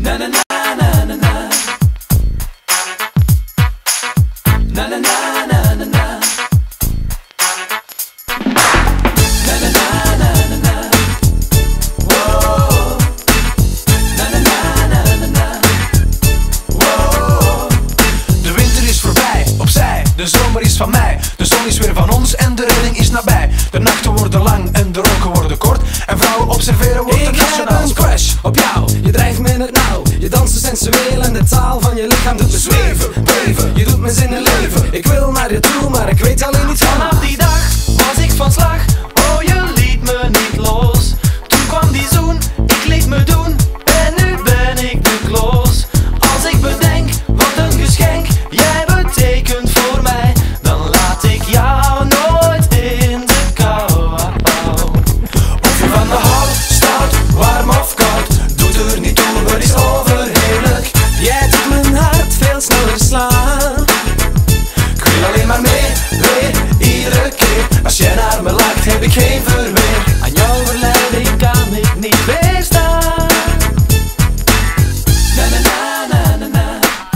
Na na na na na na. Na na na na na na. Na na na na na na. Wow. Na na na na na na. Wow. De winter is voorbij, opzij. De zomer is van mij. De zon is weer van ons en de redding is nabij. De nachten worden lang en de roken worden kort. En vrouwen observeren wordt een nationaal een crush op jou, je drijft me in het nauw. Je danst zo sensueel en de taal van je lichaam doet me zweven, beven. Je doet me zinnen leven. Ik wil naar je toe, maar ik weet alleen niet van. Vanaf die dag was ik van slag. Oh, je liet me niet los. Toen kwam die zoen, ik liet me doen. En nu ben ik de klos. Als ik bedenk, wat een geschenk jij betekent voor mij, dan laat ik jou nooit in de kou. Of je van me houdt, stout, warm of koud, doet er niet toe, het is overheerlijk. Jij doet mijn hart veel sneller slaan. Ik wil alleen maar meer, weer, iedere keer. Als jij naar me lacht, heb ik geen verweer. Aan jouw verleiding kan ik niet weerstaan. Na na na na na na.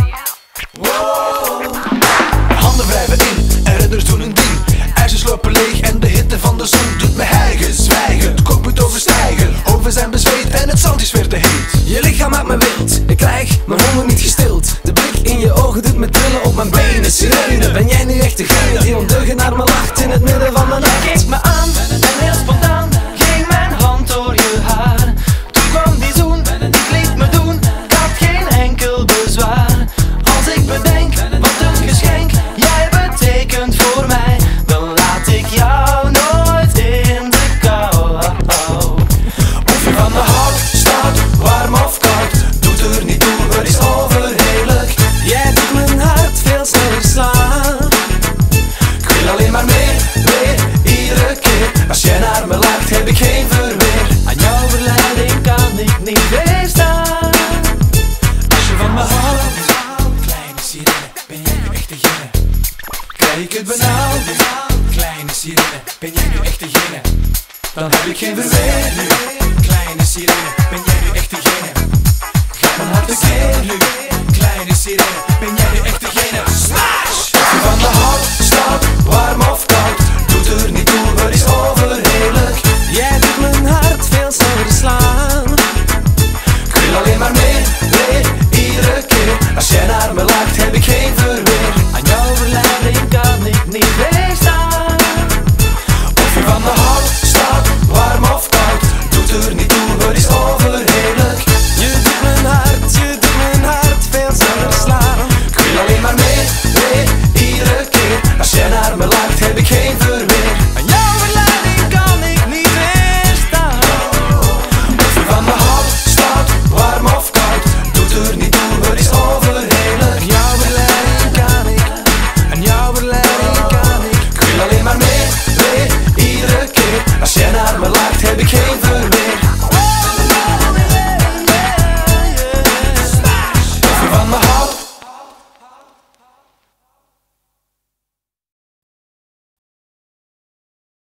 Wow. Handen wrijven in en redders doen hun ding. IJzers lopen leeg en de hitte van de zon doet me hijgen, zwijgen. Het cockpit overstijgen, hoven zijn bezweet en het zand is weer te heet. Je lichaam maakt me wild, ik krijg mijn honger niet gestild. De blik in je ogen doet me trillen op mijn benen. Sirene, ben jij nu echt degene die ondeugend naar me lacht in het midden van de nacht? Jij keek me aan en heel spontaan ging mijn hand door je haar. Toen kwam die zoen, ik liet me doen, ik had geen enkel bezwaar. Als ik bedenk, wat een geschenk jij betekent voor mij, dan laat ik jou nooit in de kou. Of je van me houdt, stout, warm of koud, doet er niet toe, het is overheerlijk. Jij doet mijn hart veel sneller slaan. Ik wil alleen maar meer, weer, iedere keer. Als jij naar me lacht, heb ik geen verweer. Aan jouw verleiding kan ik niet weerstaan. Als je van me houdt, kleine sirene, ben jij nu echt degene? Krijg ik het benauwd? Kleine sirene, ben jij nu echt degene? Dan heb ik geen verweer nu. Kleine sirene, ben jij nu echt degene? Ga mijn hart tekeer nu. Kleine sirene,